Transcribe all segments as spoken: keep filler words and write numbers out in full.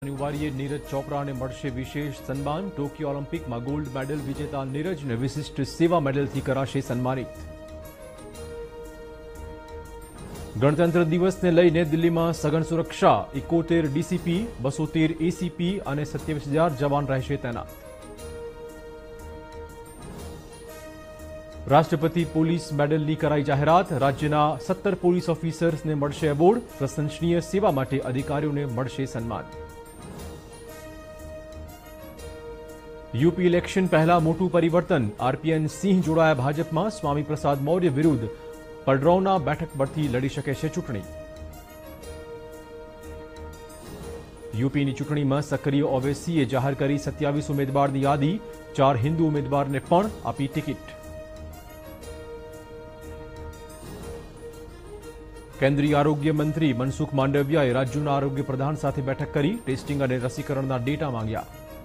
જાન્યુઆરીએ નીરજ ચોપરાને મળશે વિશેષ સન્માન. ટોક્યો ઓલિમ્પિકમાં ગોલ્ડ મેડલ વિજેતા નીરજને વિશિષ્ટ સેવા મેડલથી કરાશે સન્માનિત. ગણતંત્ર દિવસને લઈને દિલ્હીમાં સઘન સુરક્ષા. એકોતેર ડીસીપી, બસો તેર એસીપી અને સત્યાવીસ હજાર જવાન રહેશે તૈનાત. રાષ્ટ્રપતિ પોલીસ મેડલની કરાઈ જાહેરાત. રાજ્યના સત્તર પોલીસ ઓફિસર્સને મળશે એવોર્ડ. પ્રશંસનીય સેવા માટે અધિકારીઓને મળશે સન્માન. यूपी इलेक्शन पहला मोटू परिवर्तन. आरपीएन सिंह जोड़ाया भाजपा. स्वामी प्रसाद मौर्य विरुद्ध પડરૌના બેઠક પરથી લડી શકે છે ચૂંટણી. યુપીની ચૂંટણીમાં સક્રિય ઓવેસીએ જાહેર કરી સત્યાવીસ ઉમેદવારની યાદી. ચાર હિન્દુ ઉમેદવારને પણ આપી ટિકિટ. કેન્દ્રીય આરોગ્ય મંત્રી મનસુખ માંડવિયાએ રાજ્યોના આરોગ્ય પ્રધાન સાથે બેઠક કરી. ટેસ્ટિંગ અને રસીકરણના ડેટા માંગ્યા.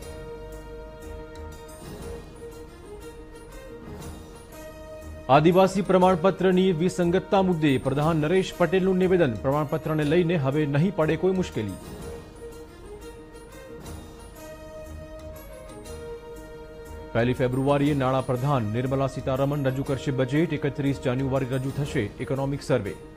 આદિવાસી પ્રમાણપત્રની વિસંગતતા મુદ્દે પ્રધાન નરેશ પટેલનું નિવેદન. પ્રમાણપત્રને લઈને હવે નહીં પડે કોઈ મુશ્કેલી. પહેલી ફેબ્રુઆરીએ નાણાં પ્રધાન નિર્મલા સીતારમણ રજૂ કરશે બજેટ. એકત્રીસ જાન્યુઆરી રજૂ થશે ઇકોનોમિક સર્વે.